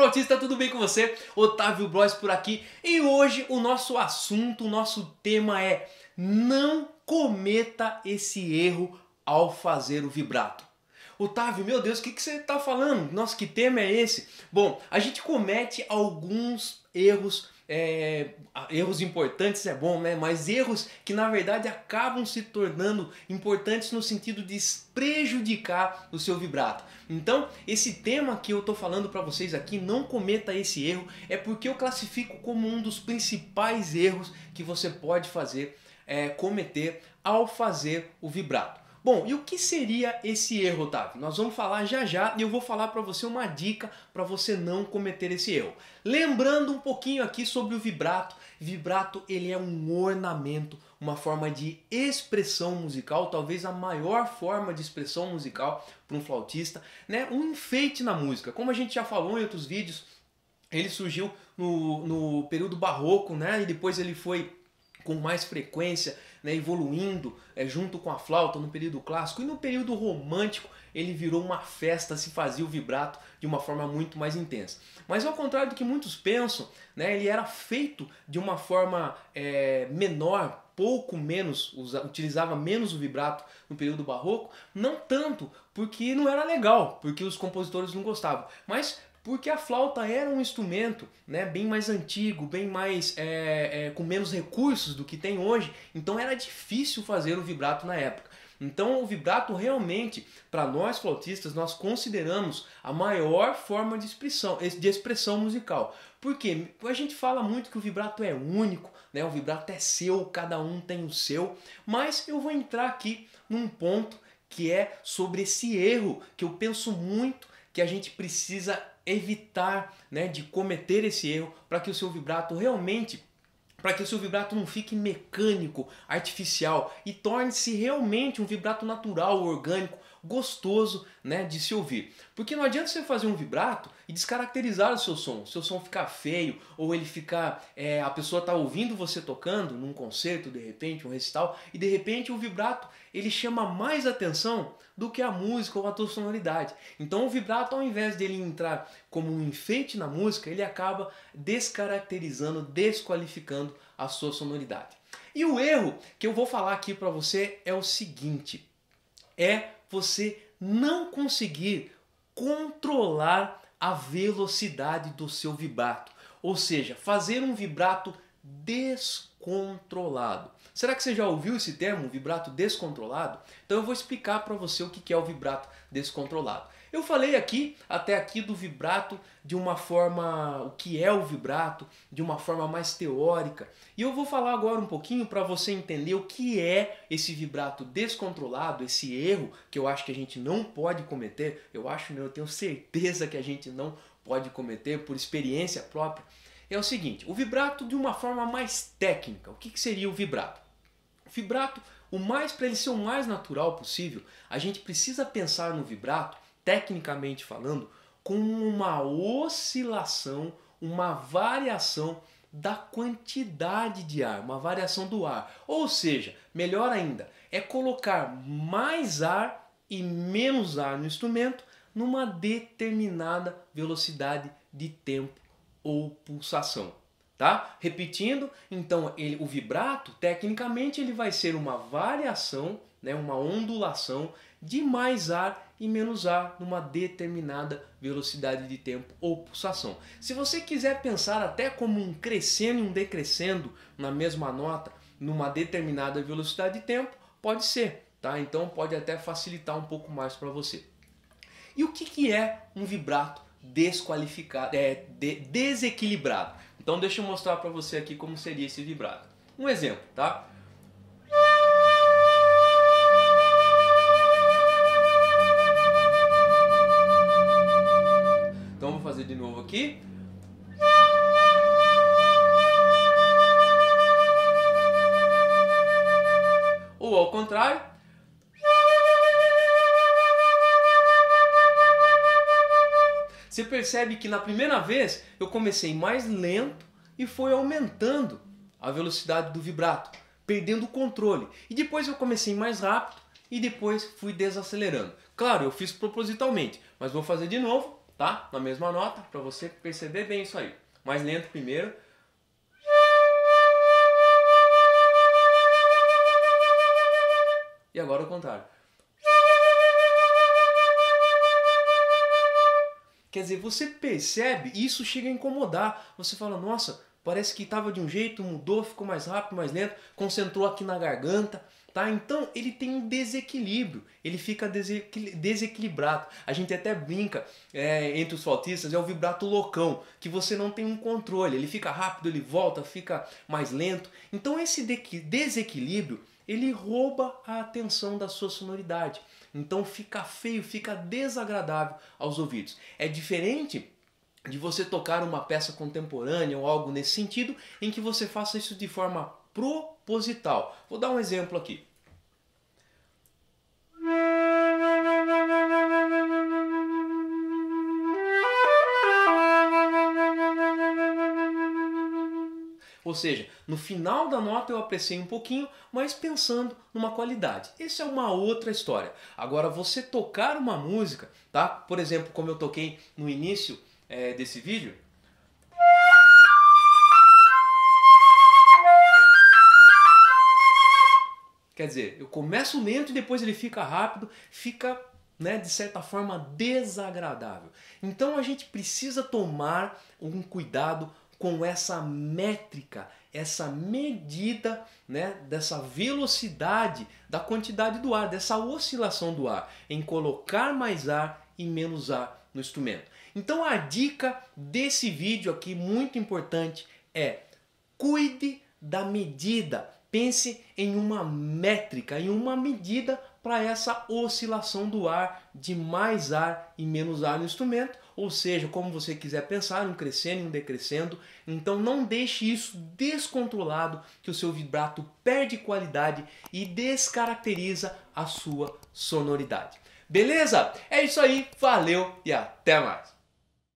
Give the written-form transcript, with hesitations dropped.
flautista, tudo bem com você? Otávio Blois por aqui e hoje o nosso assunto, o nosso tema é: não cometa esse erro ao fazer o vibrato. Otávio, meu Deus, o que você está falando? Nossa, que tema é esse? Bom, a gente comete alguns erros, erros importantes é bom, né? Mas erros que na verdade acabam se tornando importantes no sentido de prejudicar o seu vibrato. Então, esse tema que eu estou falando para vocês aqui, não cometa esse erro, é porque eu classifico como um dos principais erros que você pode cometer ao fazer o vibrato. Bom, e o que seria esse erro, Otávio? Nós vamos falar já já e eu vou falar para você uma dica para você não cometer esse erro. Lembrando um pouquinho aqui sobre o vibrato. Vibrato, ele é um ornamento, uma forma de expressão musical, talvez a maior forma de expressão musical para um flautista, né? Um enfeite na música. Como a gente já falou em outros vídeos, ele surgiu no período barroco, né? E depois ele foi com mais frequência, né, evoluindo junto com a flauta no período clássico, e no período romântico ele virou uma festa, se fazia o vibrato de uma forma muito mais intensa. Mas ao contrário do que muitos pensam, né, ele era feito de uma forma menor, pouco menos, utilizava menos o vibrato no período barroco, não tanto porque não era legal, porque os compositores não gostavam, mas porque a flauta era um instrumento, né, bem mais antigo, bem mais com menos recursos do que tem hoje, então era difícil fazer o vibrato na época. Então o vibrato realmente, para nós flautistas, nós consideramos a maior forma de expressão musical. Porque a gente fala muito que o vibrato é único, né, o vibrato é seu, cada um tem o seu, mas eu vou entrar aqui num ponto que é sobre esse erro que eu penso muito que a gente precisa evitar, né, de cometer esse erro para que o seu vibrato realmente, para que o seu vibrato não fique mecânico, artificial e torne-se realmente um vibrato natural, orgânico, gostoso, né, de se ouvir. Porque não adianta você fazer um vibrato e descaracterizar o seu som ficar feio, ou ele ficar, a pessoa está ouvindo você tocando num concerto, de repente, um recital, e de repente o vibrato ele chama mais atenção do que a música ou a tua sonoridade. Então o vibrato, ao invés dele entrar como um enfeite na música, ele acaba descaracterizando, desqualificando a sua sonoridade. E o erro que eu vou falar aqui para você é o seguinte: é você não conseguir controlar a velocidade do seu vibrato. Ou seja, fazer um vibrato descontrolado. Será que você já ouviu esse termo, vibrato descontrolado? Então eu vou explicar para você o que é o vibrato descontrolado. Eu falei até aqui do vibrato de uma forma, o que é o vibrato, de uma forma mais teórica. E eu vou falar agora um pouquinho para você entender o que é esse vibrato descontrolado, esse erro que eu acho que a gente não pode cometer. Eu tenho certeza que a gente não pode cometer por experiência própria. É o seguinte: o vibrato de uma forma mais técnica. O que seria o vibrato? O vibrato, para ele ser o mais natural possível, a gente precisa pensar no vibrato, tecnicamente falando, como uma oscilação, uma variação da quantidade de ar, uma variação do ar. Ou seja, melhor ainda, é colocar mais ar e menos ar no instrumento numa determinada velocidade de tempo ou pulsação. Tá? Repetindo, então o vibrato, tecnicamente, ele vai ser uma variação, né, uma ondulação de mais ar e menos ar numa determinada velocidade de tempo ou pulsação. Se você quiser pensar até como um crescendo e um decrescendo na mesma nota, numa determinada velocidade de tempo, pode ser, tá? Então pode até facilitar um pouco mais para você. E o que é um vibrato desqualificado, desequilibrado? Então deixa eu mostrar para você aqui como seria esse vibrato. Um exemplo, tá? Então vou fazer de novo aqui. Ou ao contrário. Você percebe que na primeira vez eu comecei mais lento e foi aumentando a velocidade do vibrato, perdendo o controle. E depois eu comecei mais rápido e depois fui desacelerando. Claro, eu fiz propositalmente, mas vou fazer de novo. tá? Na mesma nota, para você perceber bem isso aí. Mais lento primeiro. E agora o contrário. Quer dizer, você percebe, e isso chega a incomodar. Você fala, nossa, parece que estava de um jeito, mudou, ficou mais rápido, mais lento, concentrou aqui na garganta, tá? Então ele tem um desequilíbrio, ele fica desequilibrado. A gente até brinca entre os flautistas, é o vibrato loucão, que você não tem um controle, ele fica rápido, ele volta, fica mais lento. Então esse desequilíbrio, ele rouba a atenção da sua sonoridade. Então fica feio, fica desagradável aos ouvidos. É diferente de você tocar uma peça contemporânea ou algo nesse sentido, em que você faça isso de forma proposital. Vou dar um exemplo aqui. Ou seja, no final da nota eu apreciei um pouquinho, mas pensando numa qualidade. Essa é uma outra história. Agora, você tocar uma música, tá? Por exemplo, como eu toquei no início desse vídeo. Quer dizer, eu começo lento e depois ele fica rápido, fica, de certa forma, desagradável. Então a gente precisa tomar um cuidado com essa métrica, essa medida, dessa velocidade, da quantidade do ar, dessa oscilação do ar, em colocar mais ar e menos ar no instrumento. Então a dica desse vídeo aqui, muito importante, é cuide da medida. Pense em uma métrica, em uma medida para essa oscilação do ar, de mais ar e menos ar no instrumento, ou seja, como você quiser pensar, um crescendo e um decrescendo. Então não deixe isso descontrolado, que o seu vibrato perde qualidade e descaracteriza a sua sonoridade. Beleza? É isso aí, valeu e até mais!